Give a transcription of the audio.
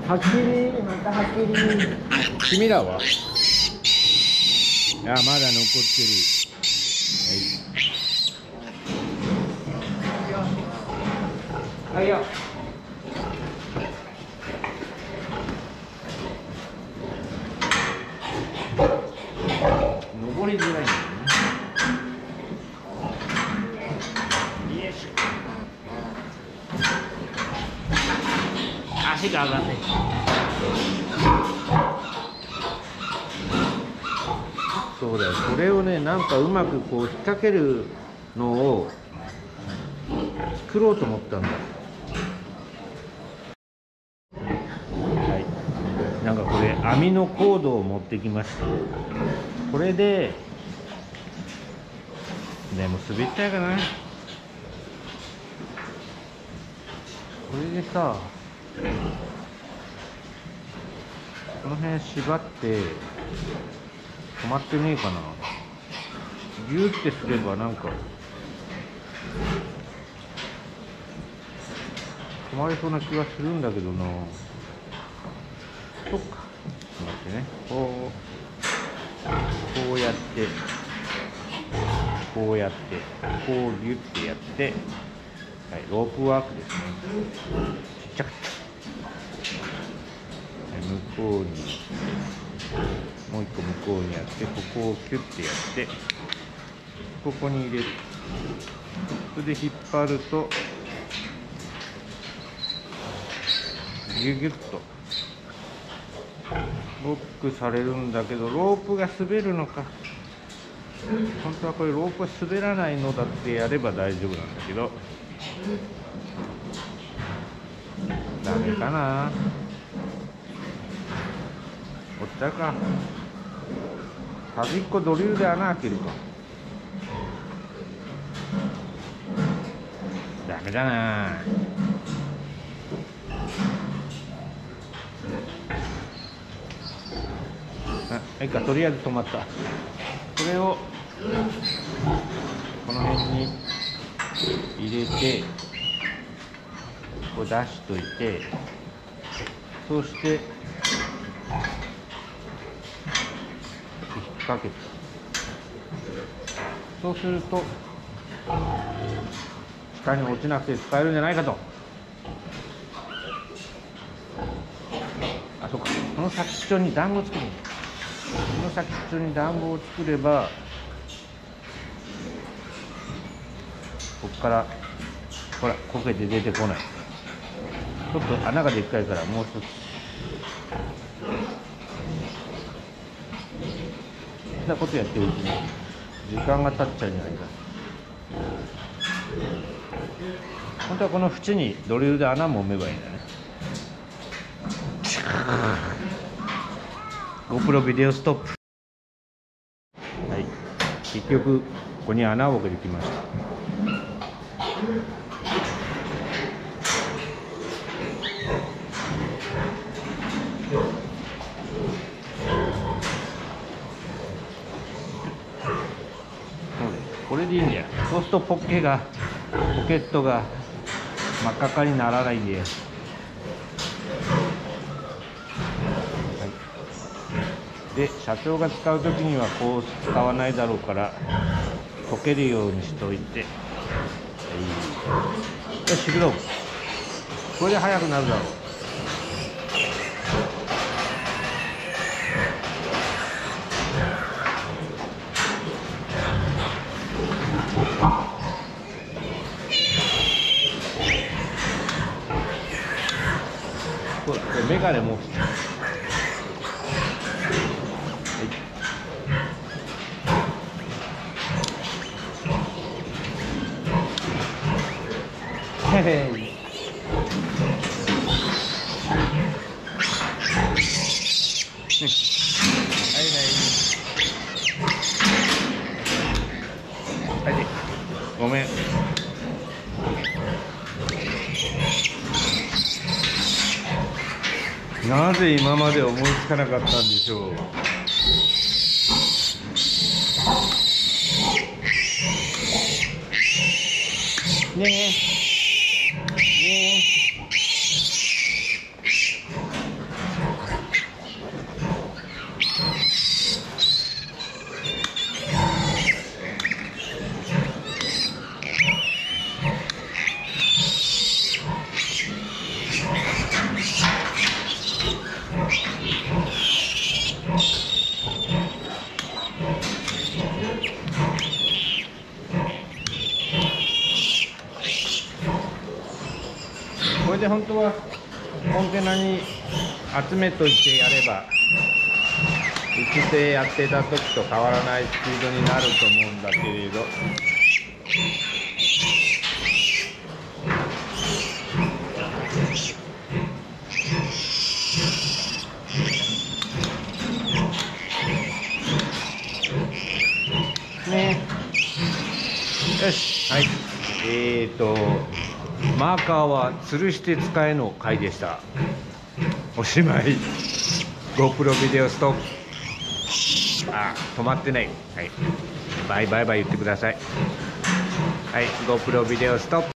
はっきり、またはっきり。 君らは？あ、まだ残ってる。 はい。はいよ。 登りづらいんだよね。よいしょ。足が上がんない。そうだよ。これをね、なんかうまくこう引っ掛けるのを作ろうと思ったんだ。はい。なんかこれ網のコードを持ってきました。これで、でも滑っちゃうかな。これでさ、この辺縛って止まってねえかな。ギューってすればなんか止まりそうな気がするんだけどな。そっか。ちょっと待ってね。こうやって、こうやって、こうギュッてやって、はい、ロープワークですね。ちっちゃかった。向こうに、もう一個向こうにやって、ここをキュッてやって、ここに入れる。それで引っ張ると、ギュギュッとロックされるんだけど、ロープが滑るのか。本当はこれロープが滑らないのだってやれば大丈夫なんだけど、ダメかな。おっちゃうか。端っこドリルで穴開けるか。ダメだな。あ、いいか、とりあえず止まった。これをこの辺に入れて、こう出しといて、そして引っ掛けて、そうすると下に落ちなくて使えるんじゃないかと。あ、そうか。この先っちょに団子を作る。この先っちょに団子を作れば、ここからほらこけて出てこない。ちょっと穴がでっかいからもう一つ。そんなことやってるうちに時間が経っちゃうんじゃないか。本当はこの縁にドリルで穴も埋めばいいんだね。GoPro ビデオストップ。はい、結局ここに穴を開けてきました。これでいいんだよ。そうするとポケットが真っ赤っかにならないんで。はい、で社長が使う時にはこう使わないだろうから溶けるようにしておいて、はい、よし行くぞ。これで速くなるだろう。メガネもはいへへい。はいはい、ごめん。なぜ今まで思いつかなかったんでしょう。ねえねえ。 れで本当はコンテナに集めといてやれば、うちでやってた時と変わらないスピードになると思うんだけれど、ね。よし、はい。マーカーは吊るして使えの回でした。おしまい。GoPro ビデオストップ。止まってない。はい。バイバイバイ言ってください。はい、GoPro ビデオストップ。